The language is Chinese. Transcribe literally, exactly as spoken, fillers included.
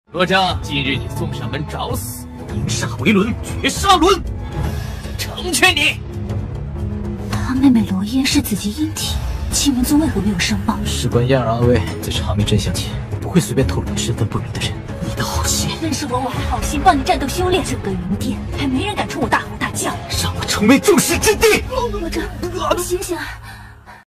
罗章，今日你送上门找死，银煞为轮，绝杀轮，成全你。 他妹妹罗嫣是子级阴体，青云宗为何没有上报？ 事关燕儿安危，在查明真相前，不会随便透露给身份不明的人。你的好心， 认识我，我还好心帮你战斗修炼，整个云殿还没人敢冲我大吼大叫， 让我成为众矢之的。 罗章，你醒醒啊！